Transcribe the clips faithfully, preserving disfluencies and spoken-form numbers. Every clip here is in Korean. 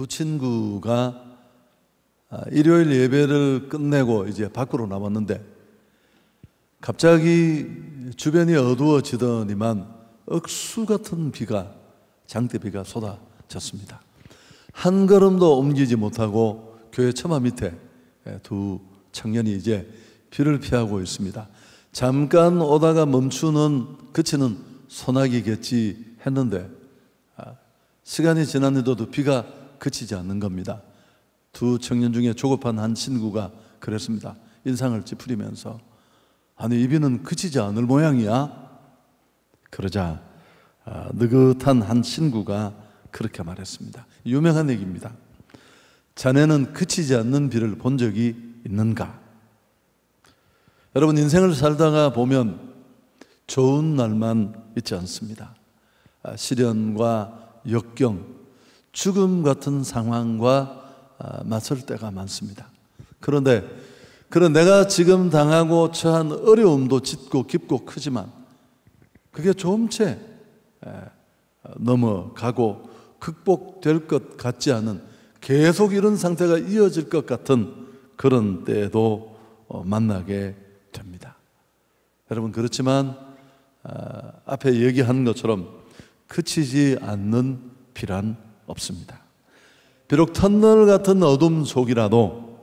두 친구가 일요일 예배를 끝내고 이제 밖으로 나왔는데 갑자기 주변이 어두워지더니만 억수 같은 비가, 장대비가 쏟아졌습니다. 한 걸음도 옮기지 못하고 교회 처마 밑에 두 청년이 이제 비를 피하고 있습니다. 잠깐 오다가 멈추는, 그치는 소나기겠지 했는데 시간이 지났는데도 비가 그치지 않는 겁니다. 두 청년 중에 조급한 한 친구가 그랬습니다. 인상을 찌푸리면서 아니 이 비는 그치지 않을 모양이야? 그러자 느긋한 한 친구가 그렇게 말했습니다. 유명한 얘기입니다. 자네는 그치지 않는 비를 본 적이 있는가? 여러분, 인생을 살다가 보면 좋은 날만 있지 않습니다. 시련과 역경, 죽음 같은 상황과 맞설 때가 많습니다. 그런데 그런 내가 지금 당하고 처한 어려움도 짙고 깊고 크지만 그게 조금째 넘어가고 극복될 것 같지 않은, 계속 이런 상태가 이어질 것 같은 그런 때에도 만나게 됩니다. 여러분, 그렇지만 앞에 얘기한 것처럼 그치지 않는 비란 없습니다. 비록 터널 같은 어둠 속이라도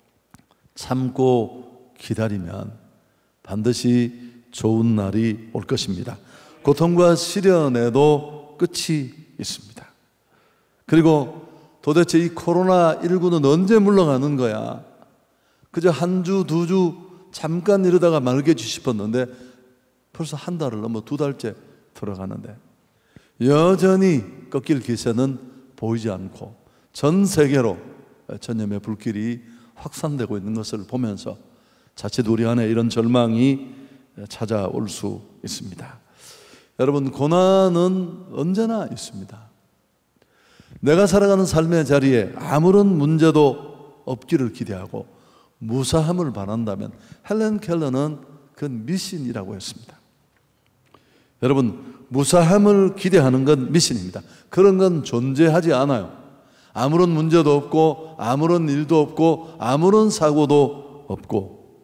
참고 기다리면 반드시 좋은 날이 올 것입니다. 고통과 시련에도 끝이 있습니다. 그리고 도대체 이 코로나십구는 언제 물러가는 거야? 그저 한 주, 두 주 잠깐 이러다가 말겠지 싶었는데 벌써 한 달을 넘어 두 달째 들어가는데 여전히 꺾일 기세는 보이지 않고 전 세계로 전염의 불길이 확산되고 있는 것을 보면서 자칫 우리 안에 이런 절망이 찾아올 수 있습니다. 여러분, 고난은 언제나 있습니다. 내가 살아가는 삶의 자리에 아무런 문제도 없기를 기대하고 무사함을 바란다면 헬렌 켈러는 그건 미신이라고 했습니다. 여러분, 무사함을 기대하는 건 미신입니다. 그런 건 존재하지 않아요. 아무런 문제도 없고 아무런 일도 없고 아무런 사고도 없고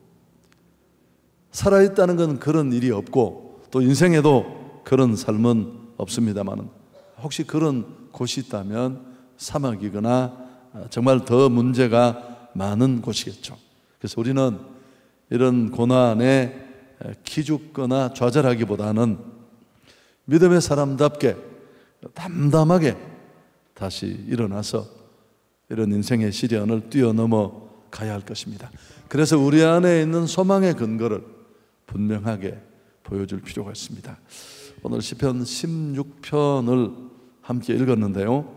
살아있다는 건 그런 일이 없고 또 인생에도 그런 삶은 없습니다만 혹시 그런 곳이 있다면 사막이거나 정말 더 문제가 많은 곳이겠죠. 그래서 우리는 이런 고난에 기죽거나 좌절하기보다는 믿음의 사람답게 담담하게 다시 일어나서 이런 인생의 시련을 뛰어넘어 가야 할 것입니다. 그래서 우리 안에 있는 소망의 근거를 분명하게 보여줄 필요가 있습니다. 오늘 시편 십육 편을 함께 읽었는데요,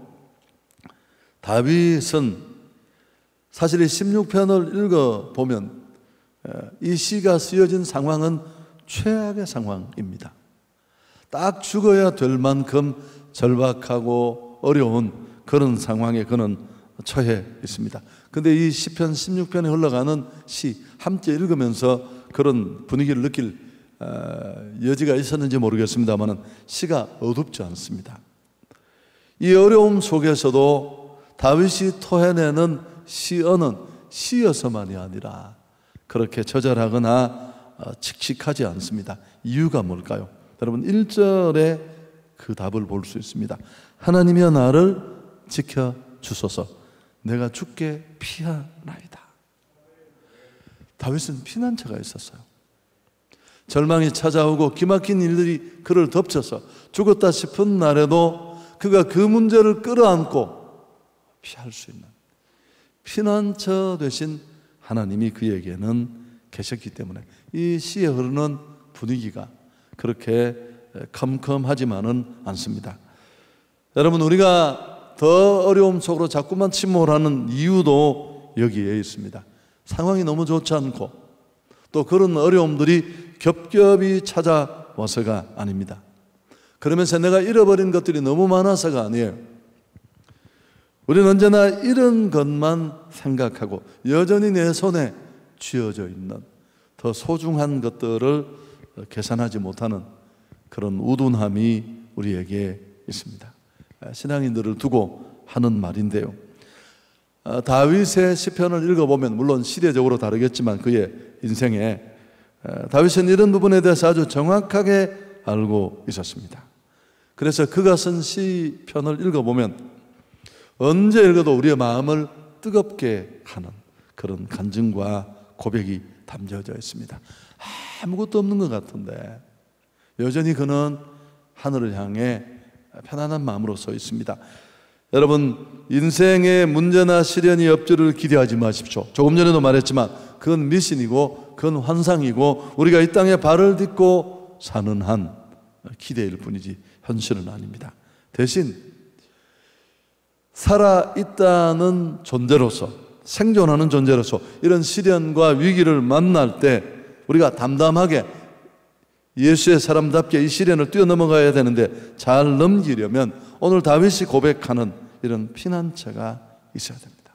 다윗은 사실 이 십육 편을 읽어보면 이 시가 쓰여진 상황은 최악의 상황입니다. 딱 죽어야 될 만큼 절박하고 어려운 그런 상황에 그는 처해 있습니다. 근데 이 시편 십육 편에 흘러가는 시 함께 읽으면서 그런 분위기를 느낄 여지가 있었는지 모르겠습니다만 시가 어둡지 않습니다. 이 어려움 속에서도 다윗이 토해내는 시언은 시여서만이 아니라 그렇게 처절하거나 칙칙하지 않습니다. 이유가 뭘까요? 여러분, 일 절에 그 답을 볼 수 있습니다. 하나님이여 나를 지켜주소서, 내가 죽게 피하나이다. 다윗은 피난처가 있었어요. 절망이 찾아오고 기막힌 일들이 그를 덮쳐서 죽었다 싶은 날에도 그가 그 문제를 끌어안고 피할 수 있는 피난처 되신 하나님이 그에게는 계셨기 때문에 이 시에 흐르는 분위기가 그렇게 컴컴하지만은 않습니다. 여러분, 우리가 더 어려움 속으로 자꾸만 침몰하는 이유도 여기에 있습니다. 상황이 너무 좋지 않고 또 그런 어려움들이 겹겹이 찾아와서가 아닙니다. 그러면서 내가 잃어버린 것들이 너무 많아서가 아니에요. 우리는 언제나 이런 것만 생각하고 여전히 내 손에 쥐어져 있는 더 소중한 것들을 계산하지 못하는 그런 우둔함이 우리에게 있습니다. 신앙인들을 두고 하는 말인데요, 어, 다윗의 시편을 읽어보면 물론 시대적으로 다르겠지만 그의 인생에 어, 다윗은 이런 부분에 대해서 아주 정확하게 알고 있었습니다. 그래서 그가 쓴 시편을 읽어보면 언제 읽어도 우리의 마음을 뜨겁게 하는 그런 간증과 고백이 담겨져 있습니다. 아무것도 없는 것 같은데 여전히 그는 하늘을 향해 편안한 마음으로 서 있습니다. 여러분, 인생의 문제나 시련이 엎주를 기대하지 마십시오. 조금 전에도 말했지만 그건 미신이고 그건 환상이고 우리가 이 땅에 발을 딛고 사는 한 기대일 뿐이지 현실은 아닙니다. 대신 살아있다는 존재로서, 생존하는 존재로서 이런 시련과 위기를 만날 때 우리가 담담하게 예수의 사람답게 이 시련을 뛰어넘어가야 되는데 잘 넘기려면 오늘 다윗이 고백하는 이런 피난처가 있어야 됩니다.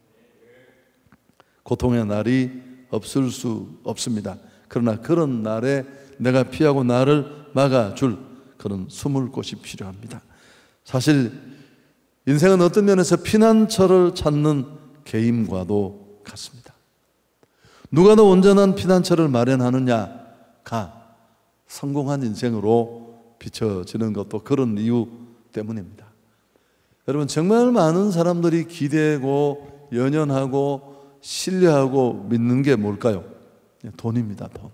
고통의 날이 없을 수 없습니다. 그러나 그런 날에 내가 피하고 나를 막아줄 그런 숨을 곳이 필요합니다. 사실 인생은 어떤 면에서 피난처를 찾는 게임과도 같습니다. 누가 더 온전한 피난처를 마련하느냐가 성공한 인생으로 비춰지는 것도 그런 이유 때문입니다. 여러분, 정말 많은 사람들이 기대고 연연하고 신뢰하고 믿는 게 뭘까요? 돈입니다. 돈.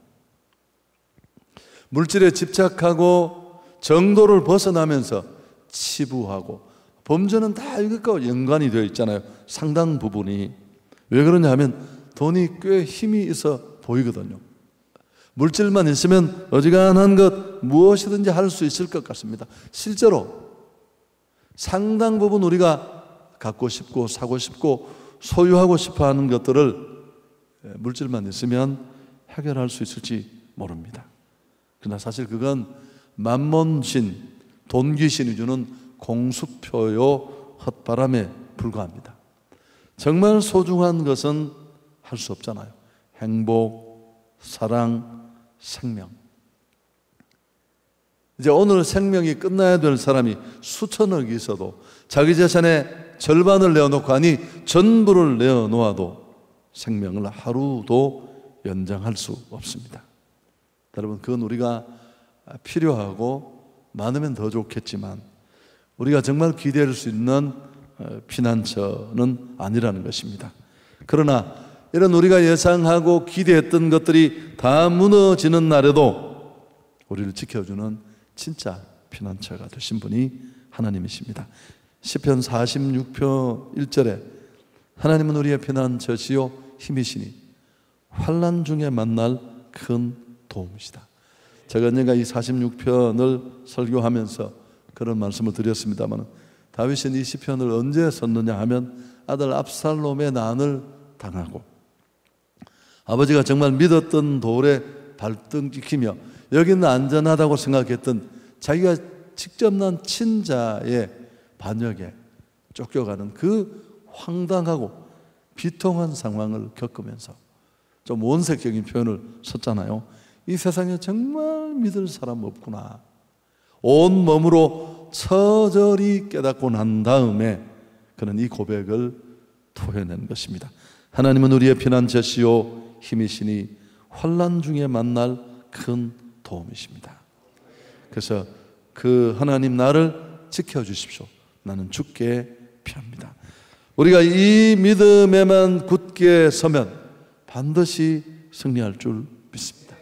물질에 집착하고 정도를 벗어나면서 치부하고 범죄는 다 이것과 연관이 되어 있잖아요. 상당 부분이. 왜 그러냐 하면 돈이 꽤 힘이 있어 보이거든요. 물질만 있으면 어지간한 것 무엇이든지 할 수 있을 것 같습니다. 실제로 상당 부분 우리가 갖고 싶고 사고 싶고 소유하고 싶어 하는 것들을 물질만 있으면 해결할 수 있을지 모릅니다. 그러나 사실 그건 만몬신, 돈귀신이 주는 공수표요 헛바람에 불과합니다. 정말 소중한 것은 할 수 없잖아요. 행복, 사랑, 생명. 이제 오늘 생명이 끝나야 될 사람이 수천억이 있어도 자기 재산의 절반을 내어놓고 아니 전부를 내어놓아도 생명을 하루도 연장할 수 없습니다. 여러분, 그건 우리가 필요하고 많으면 더 좋겠지만 우리가 정말 기대할 수 있는 피난처는 아니라는 것입니다. 그러나 이런 우리가 예상하고 기대했던 것들이 다 무너지는 날에도 우리를 지켜주는 진짜 피난처가 되신 분이 하나님이십니다. 시편 사십육 편 일 절에 하나님은 우리의 피난처시요 힘이시니 환난 중에 만날 큰 도움이시다. 제가 언젠가 이 사십육 편을 설교하면서 그런 말씀을 드렸습니다만 다윗은 이 시편을 언제 썼느냐 하면 아들 압살롬의 난을 당하고 아버지가 정말 믿었던 돌에 발등 찍히며 여기는 안전하다고 생각했던 자기가 직접 난 친자의 반역에 쫓겨가는 그 황당하고 비통한 상황을 겪으면서 좀 원색적인 표현을 썼잖아요. 이 세상에 정말 믿을 사람 없구나. 온 몸으로 처절히 깨닫고 난 다음에 그는 이 고백을 토해낸 것입니다. 하나님은 우리의 피난처시요 힘이시니 환난 중에 만날 큰 도움이십니다. 그래서 그 하나님 나를 지켜주십시오. 나는 주께 피합니다. 우리가 이 믿음에만 굳게 서면 반드시 승리할 줄 믿습니다.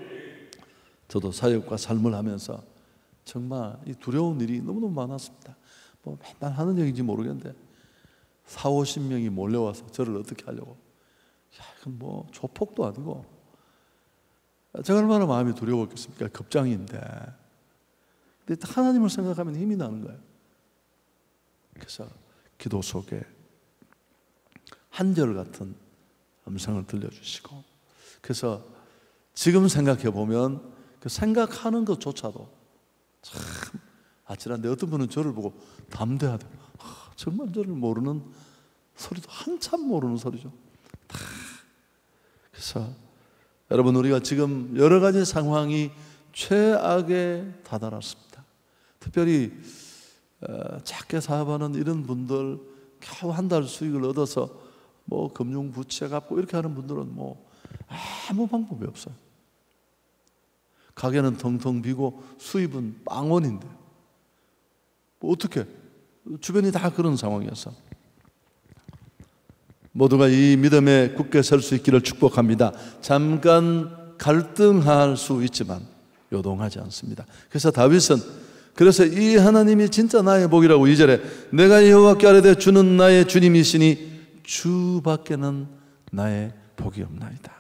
저도 사역과 삶을 하면서 정말 이 두려운 일이 너무너무 많았습니다. 뭐 맨날 하는 얘기인지 모르겠는데 사오십 명이 몰려와서 저를 어떻게 하려고. 야, 이건 뭐 조폭도 아니고 제가 얼마나 마음이 두려웠겠습니까? 겁장인데. 근데 하나님을 생각하면 힘이 나는 거예요. 그래서 기도 속에 한절 같은 음성을 들려주시고, 그래서 지금 생각해 보면 그 생각하는 것조차도 참 아찔한데 어떤 분은 저를 보고 담대하다. 아, 정말 저를 모르는 소리도 한참 모르는 소리죠. 다. 그래서 여러분, 우리가 지금 여러 가지 상황이 최악에 다다랐습니다. 특별히 어, 작게 사업하는 이런 분들 겨우 한 달 수익을 얻어서 뭐 금융 부채 갚고 이렇게 하는 분들은 뭐 아무 방법이 없어요. 가게는 텅텅 비고 수입은 빵원인데 뭐 어떻게, 주변이 다 그런 상황이어서 모두가 이 믿음에 굳게 설 수 있기를 축복합니다. 잠깐 갈등할 수 있지만 요동하지 않습니다. 그래서 다윗은 그래서 이 하나님이 진짜 나의 복이라고 이 절에 내가 여호와께 아뢰되 주는 나의 주님이시니 주밖에는 나의 복이 없나이다.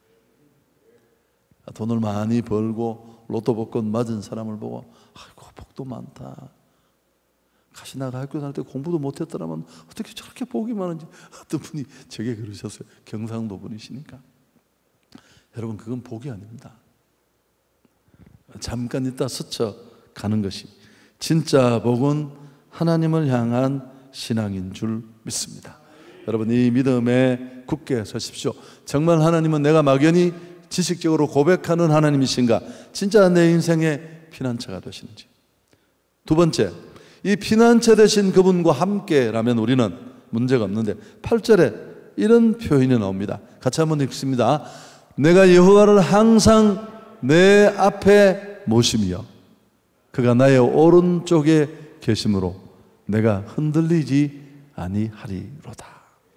돈을 많이 벌고 로또 복권 맞은 사람을 보고 아이고 복도 많다. 가시나가 학교 다닐 때 공부도 못했더라면 어떻게 저렇게 복이 많은지 어떤 분이 제게 그러셨어요. 경상도 분이시니까. 여러분 그건 복이 아닙니다. 잠깐 있다 스쳐 가는 것이 진짜 복은 하나님을 향한 신앙인 줄 믿습니다. 여러분 이 믿음에 굳게 서십시오. 정말 하나님은 내가 막연히 지식적으로 고백하는 하나님이신가? 진짜 내 인생의 피난처가 되시는지. 두 번째, 이 피난처 되신 그분과 함께라면 우리는 문제가 없는데 팔 절에 이런 표현이 나옵니다. 같이 한번 읽습니다. 내가 여호와를 항상 내 앞에 모시며 그가 나의 오른쪽에 계심으로 내가 흔들리지 아니하리로다.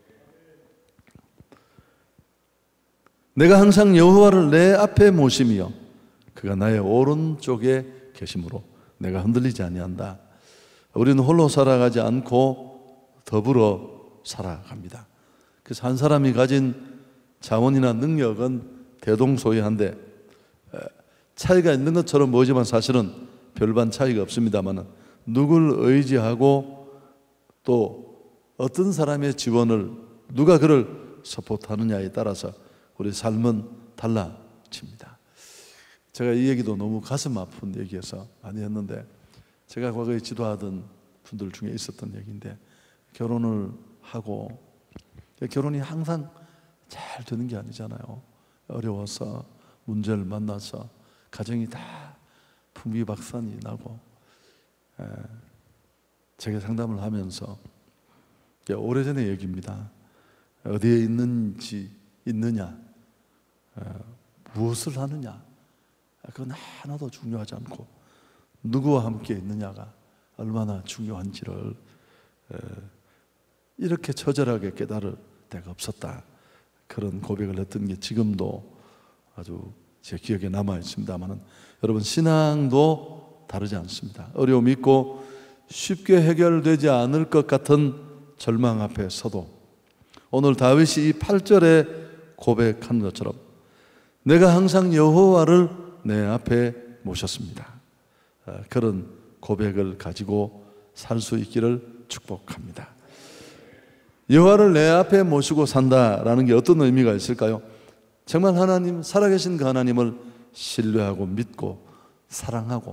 내가 항상 여호와를 내 앞에 모시며 그가 나의 오른쪽에 계심으로 내가 흔들리지 아니한다. 우리는 홀로 살아가지 않고 더불어 살아갑니다. 그래서 한 사람이 가진 자원이나 능력은 대동소이한데 차이가 있는 것처럼 보이지만 사실은 별반 차이가 없습니다만 누굴 의지하고 또 어떤 사람의 지원을 누가 그를 서포트하느냐에 따라서 우리 삶은 달라집니다. 제가 이 얘기도 너무 가슴 아픈 얘기여서 많이 했는데 제가 과거에 지도하던 분들 중에 있었던 얘기인데 결혼을 하고 결혼이 항상 잘 되는 게 아니잖아요. 어려워서 문제를 만나서 가정이 다 풍비박산이 나고 에, 제가 상담을 하면서 오래전의 얘기입니다. 어디에 있는지 있느냐 에, 무엇을 하느냐 그건 하나도 중요하지 않고 누구와 함께 있느냐가 얼마나 중요한지를 에, 이렇게 처절하게 깨달을 때가 없었다. 그런 고백을 했던 게 지금도 아주 제 기억에 남아 있습니다만은 여러분 신앙도 다르지 않습니다. 어려움이 있고 쉽게 해결되지 않을 것 같은 절망 앞에 서도 오늘 다윗이 이 팔 절에 고백한 것처럼 내가 항상 여호와를 내 앞에 모셨습니다. 그런 고백을 가지고 살 수 있기를 축복합니다. 여호와를 내 앞에 모시고 산다라는 게 어떤 의미가 있을까요? 정말 하나님, 살아계신 그 하나님을 신뢰하고 믿고 사랑하고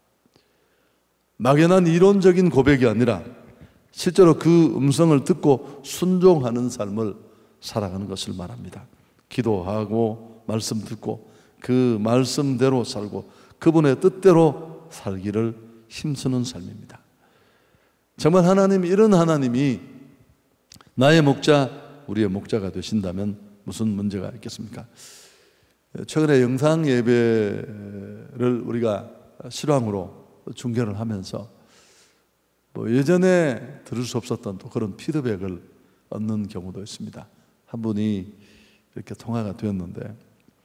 막연한 이론적인 고백이 아니라 실제로 그 음성을 듣고 순종하는 삶을 살아가는 것을 말합니다. 기도하고 말씀 듣고 그 말씀대로 살고 그분의 뜻대로 살기를 힘쓰는 삶입니다. 정말 하나님, 이런 하나님이 나의 목자, 우리의 목자가 되신다면 무슨 문제가 있겠습니까? 최근에 영상 예배를 우리가 실황으로 중계를 하면서 뭐 예전에 들을 수 없었던 또 그런 피드백을 얻는 경우도 있습니다. 한 분이 이렇게 통화가 되었는데,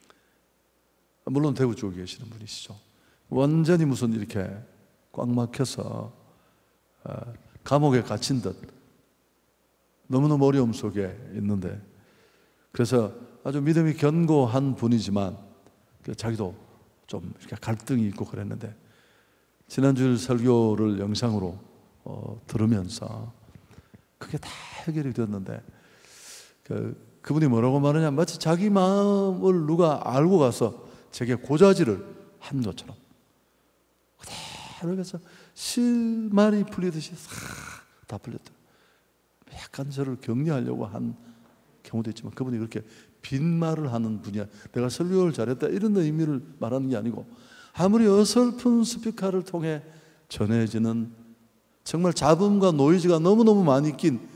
물론 대구 쪽에 계시는 분이시죠. 완전히 무슨 이렇게 꽉 막혀서 감옥에 갇힌 듯 너무너무 어려움 속에 있는데, 그래서 아주 믿음이 견고한 분이지만 자기도 좀 이렇게 갈등이 있고 그랬는데, 지난주 설교를 영상으로 어, 들으면서 그게 다 해결이 됐는데, 그, 그분이 뭐라고 말하냐, 마치 자기 마음을 누가 알고 가서 제게 고자질을 한 것처럼 그대로 해서 실말이 풀리듯이 싹 다 풀렸다. 약간 저를 격려하려고 한 경우도 있지만 그분이 그렇게 빈말을 하는 분이야. 내가 설교를 잘했다 이런 의미를 말하는 게 아니고, 아무리 어설픈 스피커를 통해 전해지는 정말 잡음과 노이즈가 너무너무 많이 낀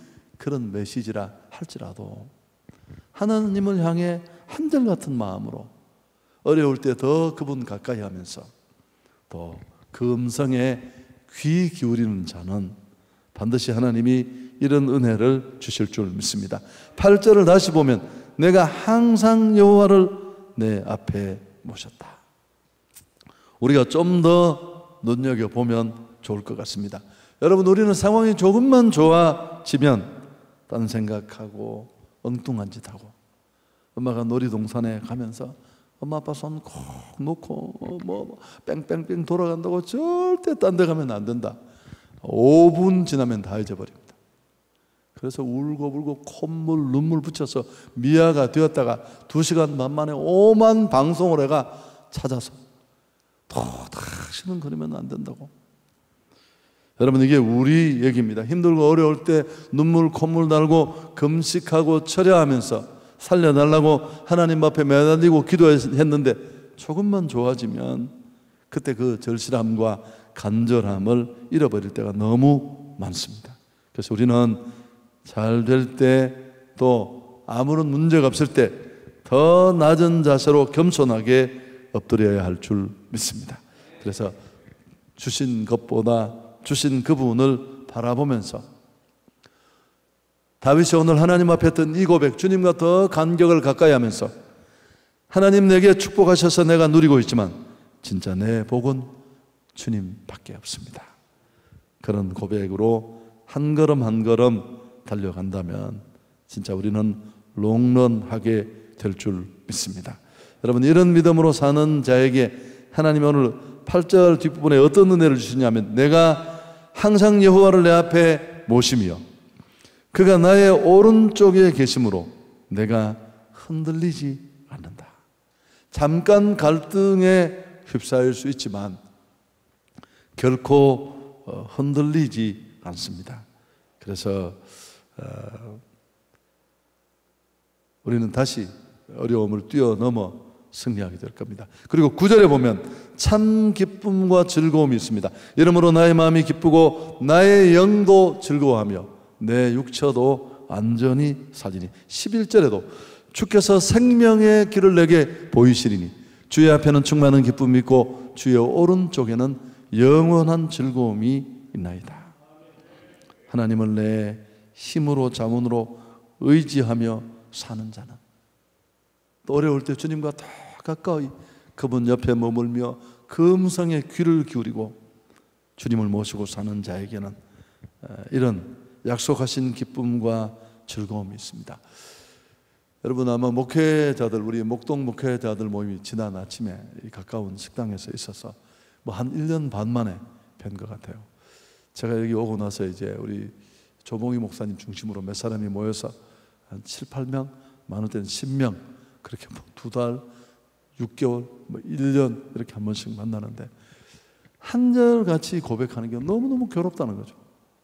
그런 메시지라 할지라도 하나님을 향해 한결같은 마음으로 어려울 때 더 그분 가까이 하면서 또 그 음성에 귀 기울이는 자는 반드시 하나님이 이런 은혜를 주실 줄 믿습니다. 팔 절을 다시 보면 내가 항상 여호와를 내 앞에 모셨다. 우리가 좀 더 눈여겨보면 좋을 것 같습니다. 여러분, 우리는 상황이 조금만 좋아지면 딴 생각하고 엉뚱한 짓 하고, 엄마가 놀이동산에 가면서 엄마 아빠 손 콕 놓고 뭐 뺑뺑뺑 돌아간다고 절대 딴 데 가면 안 된다. 오 분 지나면 다 잊어버립니다. 그래서 울고불고 콧물 눈물 붙여서 미아가 되었다가 두 시간 반 만에 오만 방송을 해가 찾아서 또 다시는 그러면 안 된다고. 여러분, 이게 우리 얘기입니다. 힘들고 어려울 때 눈물 콧물 달고 금식하고 철야하면서 살려달라고 하나님 앞에 매달리고 기도했는데 조금만 좋아지면 그때 그 절실함과 간절함을 잃어버릴 때가 너무 많습니다. 그래서 우리는 잘 될 때 또 아무런 문제가 없을 때 더 낮은 자세로 겸손하게 엎드려야 할 줄 믿습니다. 그래서 주신 것보다 주신 그분을 바라보면서 다윗이 오늘 하나님 앞에 했던 이 고백, 주님과 더 간격을 가까이 하면서 하나님 내게 축복하셔서 내가 누리고 있지만 진짜 내 복은 주님밖에 없습니다. 그런 고백으로 한 걸음 한 걸음 달려간다면 진짜 우리는 롱런하게 될 줄 믿습니다. 여러분, 이런 믿음으로 사는 자에게 하나님이 오늘 팔 절 뒷부분에 어떤 은혜를 주시냐면 내가 항상 여호와를 내 앞에 모시며 그가 나의 오른쪽에 계심으로 내가 흔들리지 않는다. 잠깐 갈등에 휩싸일 수 있지만 결코 흔들리지 않습니다. 그래서 우리는 다시 어려움을 뛰어넘어 승리하게 될 겁니다. 그리고 구 절에 보면 참 기쁨과 즐거움이 있습니다. 이러므로 나의 마음이 기쁘고 나의 영도 즐거워하며 내 육처도 안전히 살리니. 십일 절에도 주께서 생명의 길을 내게 보이시리니 주의 앞에는 충만한 기쁨이 있고 주의 오른쪽에는 영원한 즐거움이 있나이다. 하나님을 내 힘으로 자문으로 의지하며 사는 자는 또 어려울 때 주님과 더 가까이 그분 옆에 머물며 그 음성에 귀를 기울이고 주님을 모시고 사는 자에게는 이런 약속하신 기쁨과 즐거움이 있습니다. 여러분, 아마 목회자들, 우리 목동 목회자들 모임이 지난 아침에 이 가까운 식당에서 있어서 뭐 한 일 년 반 만에 뵌 것 같아요. 제가 여기 오고 나서 이제 우리 조봉희 목사님 중심으로 몇 사람이 모여서 한 칠, 팔 명, 많을 때는 십 명, 그렇게 뭐 두 달, 육 개월, 뭐 일 년 이렇게 한 번씩 만나는데 한절같이 고백하는 게 너무너무 괴롭다는 거죠.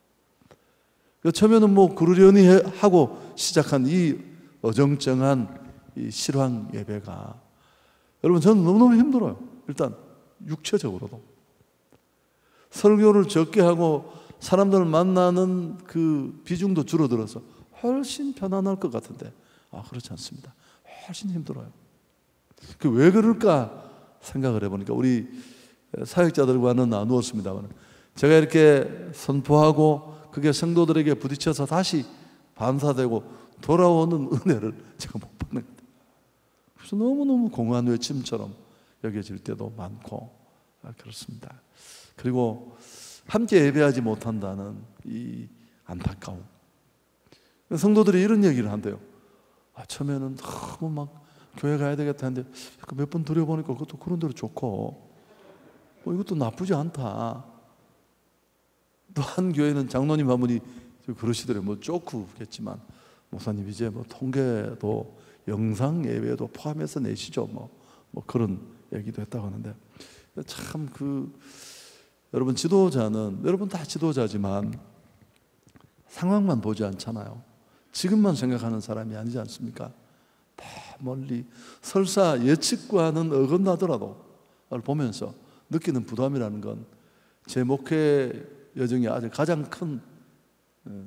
처음에는 뭐 그러려니 하고 시작한 이 어정쩡한 이 실황 예배가 여러분 저는 너무너무 힘들어요. 일단 육체적으로도 설교를 적게 하고 사람들을 만나는 그 비중도 줄어들어서 훨씬 편안할 것 같은데 아 그렇지 않습니다. 훨씬 힘들어요. 그 왜 그럴까 생각을 해보니까 우리 사역자들과는 나누었습니다만 제가 이렇게 선포하고 그게 성도들에게 부딪혀서 다시 반사되고 돌아오는 은혜를 제가 못 받는 거예요. 그래서 너무너무 공허한 외침처럼 여겨질 때도 많고 아, 그렇습니다. 그리고 함께 예배하지 못한다는 이 안타까움. 성도들이 이런 얘기를 한대요. 아, 처음에는 너무 막 교회 가야 되겠다 했는데 몇 번 들여보니까 그것도 그런 대로 좋고 뭐 이것도 나쁘지 않다. 또 한 교회는 장로님 한 분이 그러시더래요. 뭐 쪼크겠지만 목사님 이제 뭐 통계도 영상 예배도 포함해서 내시죠. 뭐, 뭐 그런 얘기도 했다고 하는데 참 그 여러분 지도자는 여러분 다 지도자지만 상황만 보지 않잖아요. 지금만 생각하는 사람이 아니지 않습니까? 다 멀리 설사 예측과는 어긋나더라도 그걸 보면서 느끼는 부담이라는 건 제 목회 여정이 아주 가장 큰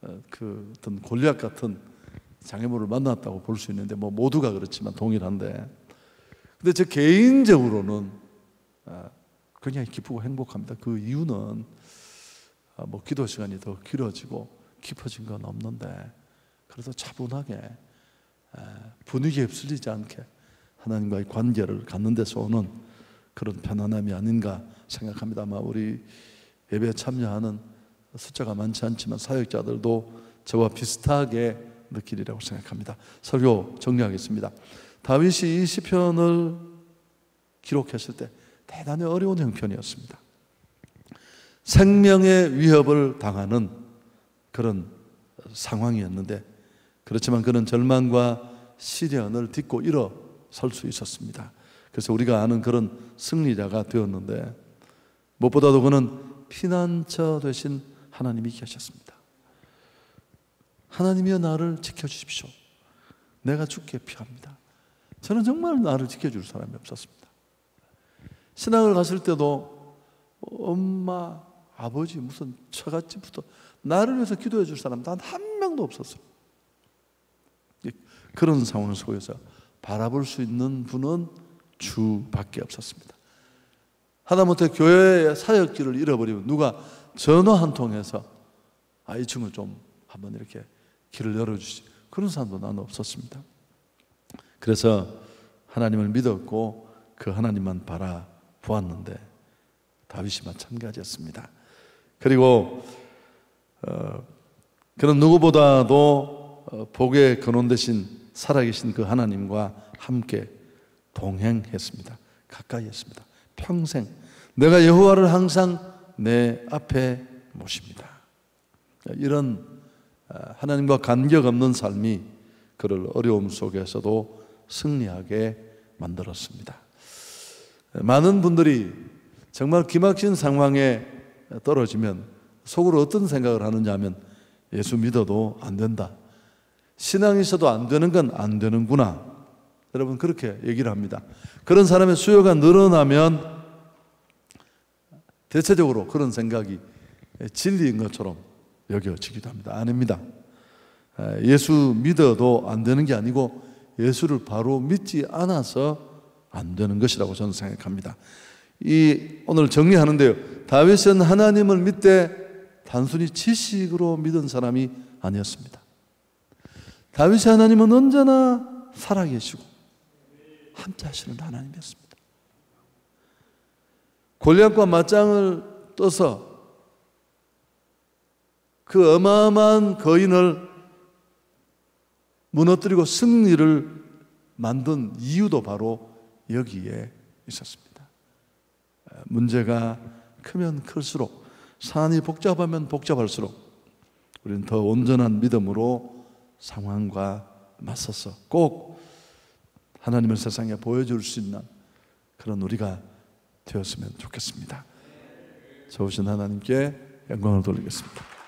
그 어떤 골리앗 같은 장애물을 만났다고 볼 수 있는데, 뭐 모두가 그렇지만 동일한데, 근데 저 개인적으로는 굉장히 기쁘고 행복합니다. 그 이유는 뭐 기도 시간이 더 길어지고 깊어진 건 없는데, 그래도 차분하게 분위기에 휩쓸리지 않게 하나님과의 관계를 갖는 데서 오는 그런 편안함이 아닌가 생각합니다. 아마 우리 예배에 참여하는 숫자가 많지 않지만 사역자들도 저와 비슷하게 느끼리라고 생각합니다. 설교 정리하겠습니다. 다윗이 이 시편을 기록했을 때 대단히 어려운 형편이었습니다. 생명의 위협을 당하는 그런 상황이었는데, 그렇지만 그는 절망과 시련을 딛고 일어설 수 있었습니다. 그래서 우리가 아는 그런 승리자가 되었는데, 무엇보다도 그는 피난처 되신 하나님이 계셨습니다. 하나님이여 나를 지켜주십시오. 내가 죽기에 피합니다. 저는 정말 나를 지켜줄 사람이 없었습니다. 신앙을 갔을 때도 엄마, 아버지, 무슨 처갓집부터 나를 위해서 기도해 줄 사람 단 한 명도 없었어요. 그런 상황 속에서 바라볼 수 있는 분은 주밖에 없었습니다. 하다못해 교회의 사역길을 잃어버리면 누가 전화 한 통해서 아, 이 친구 좀 한번 이렇게 길을 열어주시, 그런 사람도 나는 없었습니다. 그래서 하나님을 믿었고 그 하나님만 바라보았는데, 다윗이 마찬가지였습니다. 그리고 어, 그는 누구보다도 어, 복의 근원 되신 살아계신 그 하나님과 함께 동행했습니다. 가까이 했습니다. 평생 내가 여호와를 항상 내 앞에 모십니다. 이런 하나님과 간격 없는 삶이 그를 어려움 속에서도 승리하게 만들었습니다. 많은 분들이 정말 기막힌 상황에 떨어지면 속으로 어떤 생각을 하느냐 하면, 예수 믿어도 안 된다, 신앙이 있어도 안 되는 건 안 되는구나, 여러분 그렇게 얘기를 합니다. 그런 사람의 수요가 늘어나면 대체적으로 그런 생각이 진리인 것처럼 여겨지기도 합니다. 아닙니다. 예수 믿어도 안 되는 게 아니고 예수를 바로 믿지 않아서 안 되는 것이라고 저는 생각합니다. 이 오늘 정리하는데요, 다윗은 하나님을 믿되 단순히 지식으로 믿은 사람이 아니었습니다. 다윗의 하나님은 언제나 살아계시고 함께 하시는 하나님이었습니다. 골리앗과 맞짱을 떠서 그 어마어마한 거인을 무너뜨리고 승리를 만든 이유도 바로 여기에 있었습니다. 문제가 크면 클수록, 사안이 복잡하면 복잡할수록 우리는 더 온전한 믿음으로 상황과 맞서서 꼭 하나님을 세상에 보여줄 수 있는 그런 우리가 되었으면 좋겠습니다. 좋으신 하나님께 영광을 돌리겠습니다.